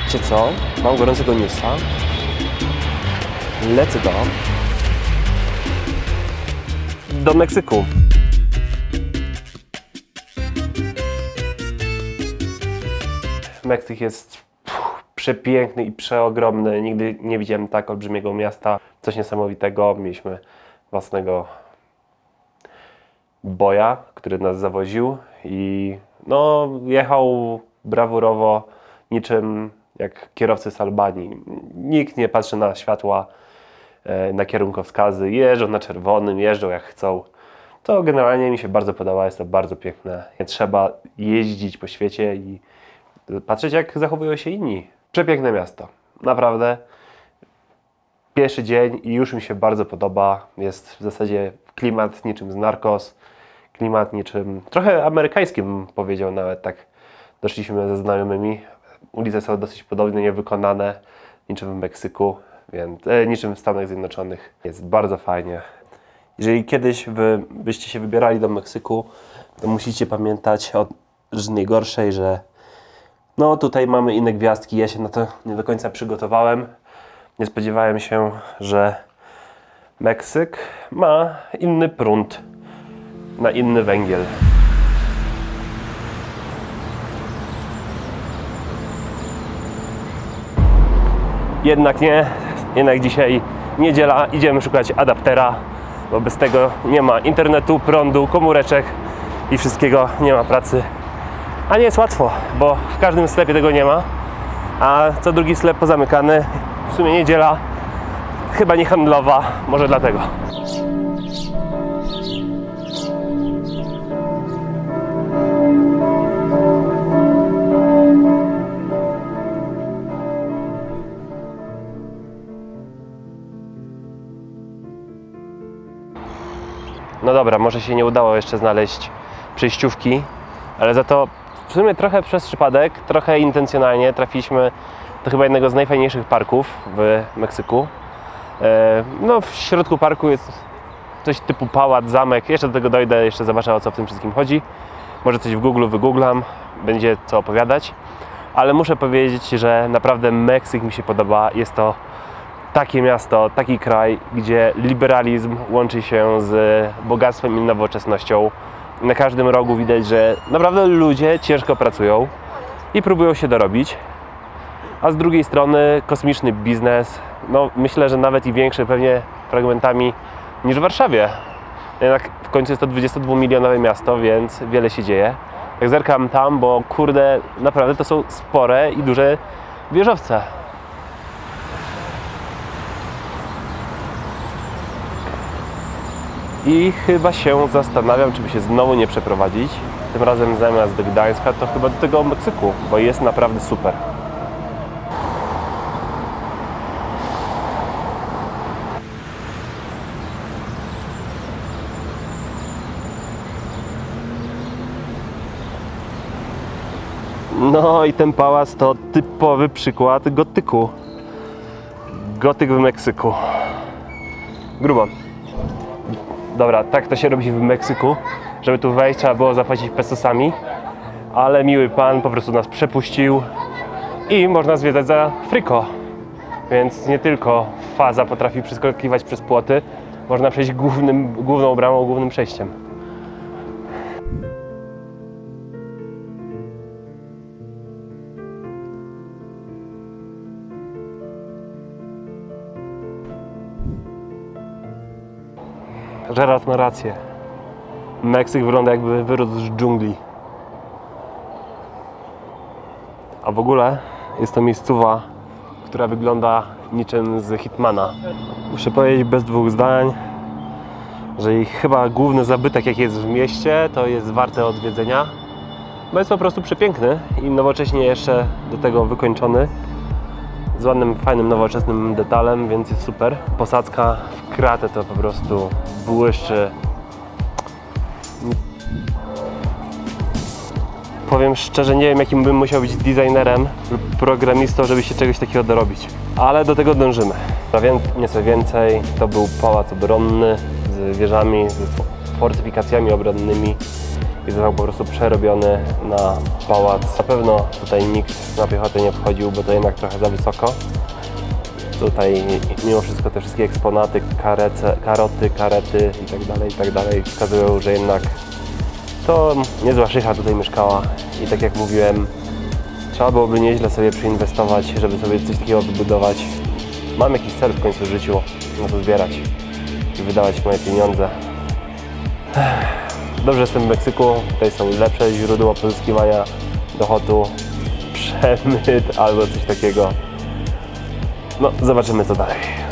Wiecie co? Mam gorącego newsa. Lecę do Meksyku. Meksyk jest przepiękny i przeogromny. Nigdy nie widziałem tak olbrzymiego miasta. Coś niesamowitego. Mieliśmy własnego boja, który nas zawoził i no, jechał brawurowo, niczym jak kierowcy z Albanii. Nikt nie patrzy na światła, na kierunkowskazy. Jeżdżą na czerwonym, jeżdżą jak chcą. To generalnie mi się bardzo podoba, jest to bardzo piękne. Nie trzeba jeździć po świecie i patrzeć, jak zachowują się inni. Przepiękne miasto, naprawdę. Pierwszy dzień i już mi się bardzo podoba. Jest w zasadzie klimat niczym z Narcos. Klimat niczym, trochę amerykański bym powiedział nawet, tak doszliśmy ze znajomymi. Ulice są dosyć podobne, niewykonane, niczym w Meksyku, więc niczym w Stanach Zjednoczonych. Jest bardzo fajnie. Jeżeli kiedyś byście się wybierali do Meksyku, to musicie pamiętać o rzeczy najgorszej, że no tutaj mamy inne gwiazdki. Ja się na to nie do końca przygotowałem. Nie spodziewałem się, że Meksyk ma inny prąd na inny węgiel. Jednak nie, jednak dzisiaj niedziela, idziemy szukać adaptera, bo bez tego nie ma internetu, prądu, komóreczek i wszystkiego, nie ma pracy. A nie jest łatwo, bo w każdym sklepie tego nie ma, a co drugi sklep pozamykany. W sumie niedziela, chyba nie handlowa, może dlatego. No dobra, może się nie udało jeszcze znaleźć przejściówki, ale za to w sumie trochę przez przypadek, trochę intencjonalnie trafiliśmy do chyba jednego z najfajniejszych parków w Meksyku. No w środku parku jest coś typu pałac, zamek, jeszcze do tego dojdę, jeszcze zobaczę, o co w tym wszystkim chodzi. Może coś w Google wygooglam, będzie co opowiadać, ale muszę powiedzieć, że naprawdę Meksyk mi się podoba. Jest to takie miasto, taki kraj, gdzie liberalizm łączy się z bogactwem i nowoczesnością. Na każdym rogu widać, że naprawdę ludzie ciężko pracują i próbują się dorobić. A z drugiej strony kosmiczny biznes, no myślę, że nawet i większy pewnie fragmentami niż w Warszawie. Jednak w końcu jest to 22-milionowe miasto, więc wiele się dzieje. Jak zerkam tam, bo kurde, naprawdę to są spore i duże wieżowce. I chyba się zastanawiam, czy by się znowu nie przeprowadzić. Tym razem zamiast do Gdańska, to chyba do tego Meksyku, bo jest naprawdę super. No i ten pałac to typowy przykład gotyku. Gotyk w Meksyku. Grubo. Dobra, tak to się robi w Meksyku. Żeby tu wejść, trzeba było zapłacić pesosami, ale miły pan po prostu nas przepuścił i można zwiedzać za friko. Więc nie tylko faza potrafi przeskakiwać przez płoty, można przejść główną bramą, głównym przejściem. Gerard ma rację. Meksyk wygląda, jakby wyrósł z dżungli. A w ogóle jest to miejscowa, która wygląda niczym z Hitmana. Muszę powiedzieć bez dwóch zdań, że ich chyba główny zabytek, jaki jest w mieście, to jest warte odwiedzenia. Bo jest po prostu przepiękny i nowocześnie jeszcze do tego wykończony. Z ładnym, fajnym, nowoczesnym detalem, więc jest super. Posadzka w kratę to po prostu błyszczy. Powiem szczerze, nie wiem, jakim bym musiał być designerem lub programistą, żeby się czegoś takiego dorobić. Ale do tego dążymy. Nieco więcej, to był pałac obronny z wieżami, z fortyfikacjami obronnymi i został po prostu przerobiony na pałac. Na pewno tutaj nikt na piechotę nie wchodził, bo to jednak trochę za wysoko. Tutaj mimo wszystko te wszystkie eksponaty, karoty, karety i tak dalej wskazują, że jednak to niezła szycha tutaj mieszkała i tak jak mówiłem, trzeba byłoby nieźle sobie przyinwestować, żeby sobie coś takiego wybudować. Mam jakiś cel w końcu w życiu, na to zbierać i wydawać moje pieniądze. Dobrze jestem w Meksyku, tutaj są lepsze źródła pozyskiwania dochodu, przemyt albo coś takiego. No, zobaczymy co dalej.